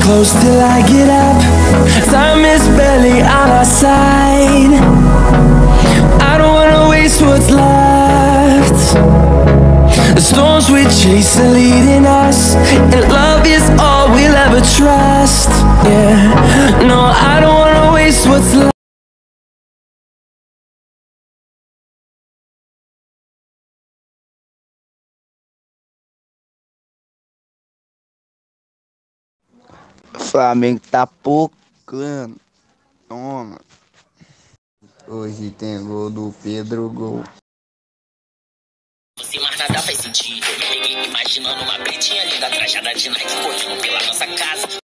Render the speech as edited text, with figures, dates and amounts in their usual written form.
close till I get up. Time is barely on our side. I don't wanna waste what's left. The storms we chase are leading us, and love is all we'll ever trust. Yeah, no, I don't wanna waste what's left. Flamengo tá pocando. Toma. Hoje tem gol do Pedro, gol. Você mais nada faz sentido. Eu me peguei imaginando uma pretinha linda, trajada de Nike, correndo pela nossa casa.